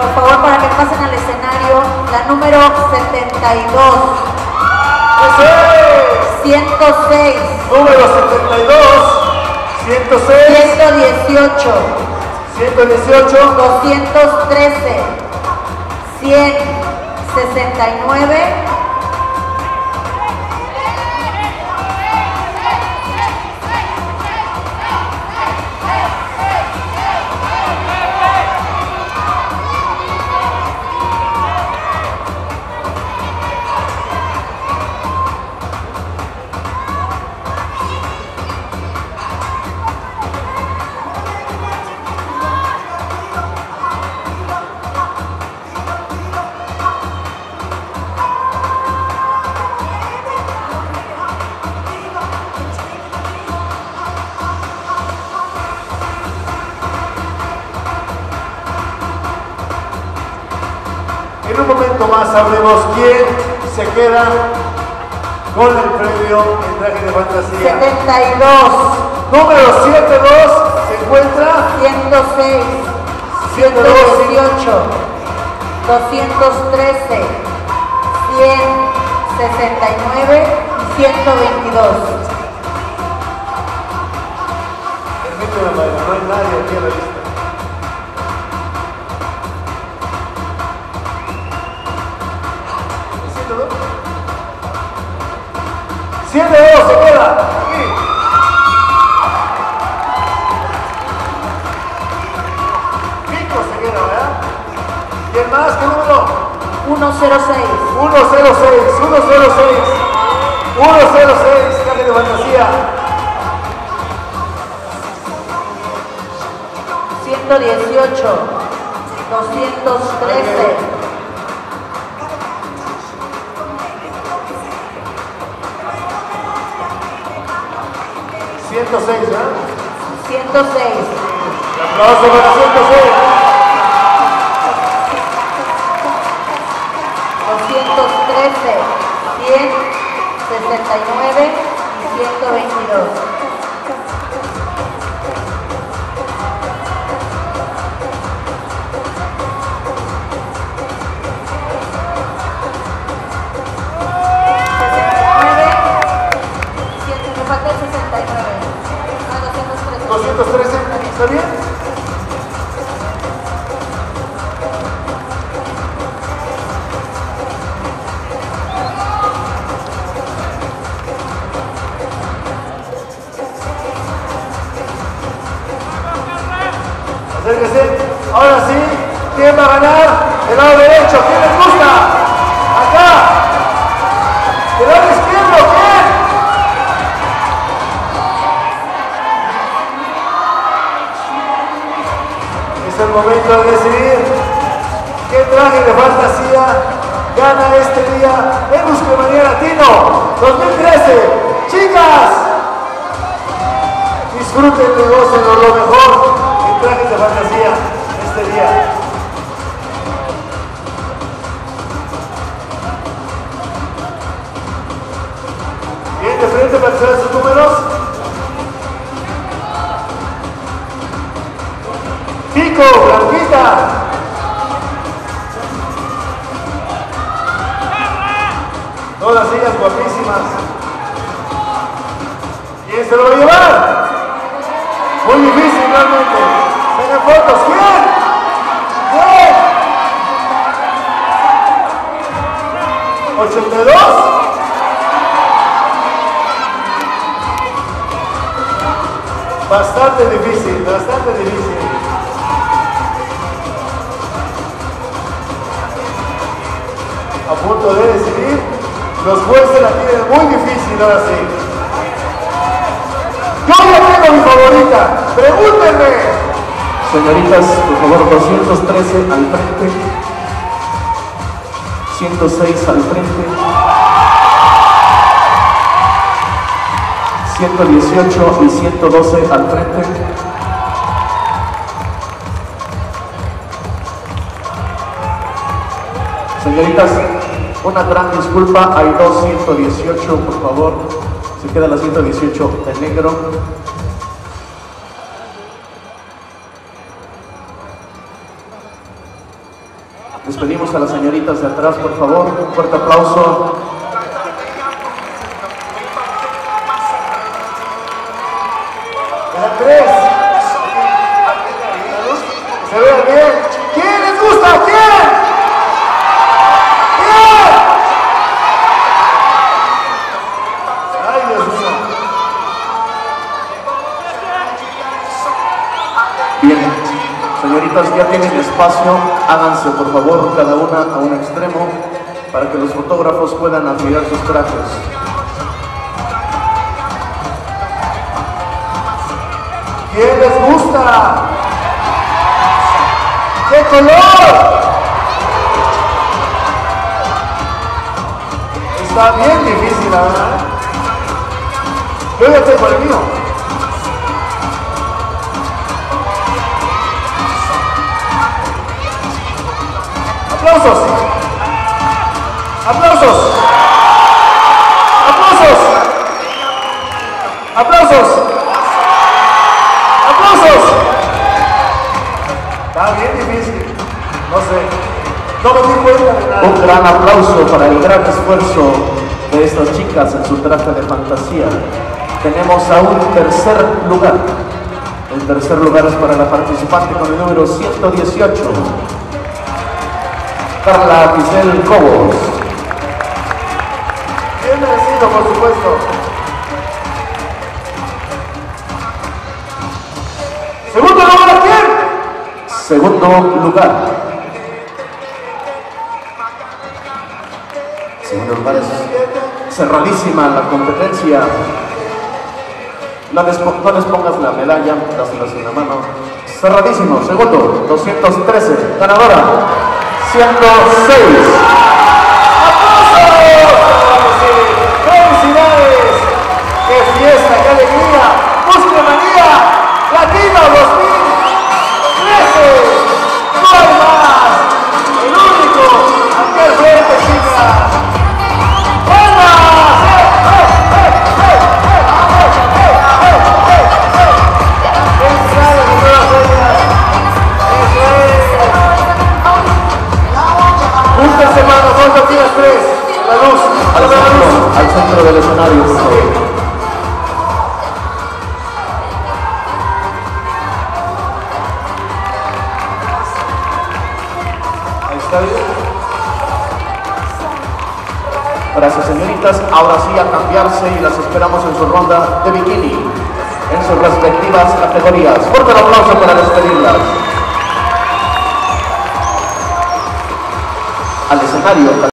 Por favor, para que pasen al escenario, la número 72. ¡Eso es! 106. Número 72. 106. 118. 118. 213. 169. En un momento más sabremos quién se queda con el premio en traje de fantasía. 72. Número 72 se encuentra 106. 118. 213. 169 y 122. Permíteme, Mayra, no hay nadie aquí a la lista. ¡102 se queda! Aquí. Pico se queda, ¿verdad? ¿Quién más? ¿Qué número? 106. 106, 106. 106, traje de fantasía. 118. 213. 106, ¿verdad? 106. Un aplauso para 106. 213, 169 y 122. Me falta el 69. 213, ¿está bien? Acérquese. Ahora sí, ¿quién va a ganar? El lado derecho, ¿quién les gusta? Acá. ¿El lado izquierdo? ¿Quién? Es el momento de decidir qué traje de fantasía gana este día en Busquemanía Latino 2013. ¡Chicas! Disfruten, gocen lo mejor en trajes de fantasía este día. Bien, de frente para que se vean sus números. Pico, Blanquita. Todas ellas guapísimas. ¿Quién se lo va a llevar? Muy difícil realmente. Saquen fotos. ¿Quién? ¿Quién? 82. Bastante difícil, bastante difícil. A punto de decidir, los jueces la tienen muy difícil ahora sí. Yo ya tengo mi favorita, pregúntenme. Señoritas, por favor, 213 al frente, 106 al frente, 118 y 112 al frente. Señoritas, una gran disculpa, hay dos 118, por favor, se queda la 118 de negro. Les pedimos a las señoritas de atrás, por favor, un fuerte aplauso. Tres. Se vea bien. ¿Quién les gusta? ¿Quién? ¿Quién? Ay, Dios mío. Bien, señoritas, ya tienen espacio. Háganse, por favor, cada una a un extremo para que los fotógrafos puedan admirar sus trajes. ¿Quién les gusta? ¿Qué color? Está bien difícil, la verdad. Yo ya tengo el mío. ¡Aplausos! ¡Aplausos! ¡Aplausos! ¡Aplausos! ¡Aplausos! Está bien difícil. No sé. No me di cuenta de nada. Un gran aplauso para el gran esfuerzo de estas chicas en su traje de fantasía. Tenemos a un tercer lugar. El tercer lugar es para la participante con el número 118. Carla Giselle Cobos. Bien merecido, por supuesto. Segundo lugar, ¿quién? Segundo lugar. Segundo lugar es cerradísima la competencia. No les pongas la medalla, dáselas en la mano. Cerradísimo. Segundo, 213. Ganadora, 106. ¡Aplausos! ¡Felicidades! ¡Qué fiesta, qué alegría! ¡Musclemanía Latino 2013! ¡No hay más! ¡El único! ¡Aquel fuerte, chicas! ¡Palmas! ¡Felicidades a todas ellas! ¡Eso es! Júntense, manos, dos, aquí las tres. La luz, Al centro del escenario, por favor. Ahí está bien. Gracias, señoritas. Ahora sí, a cambiarse y las esperamos en su ronda de bikini, en sus respectivas categorías. Fuerte el aplauso para despedirlas. Al escenario.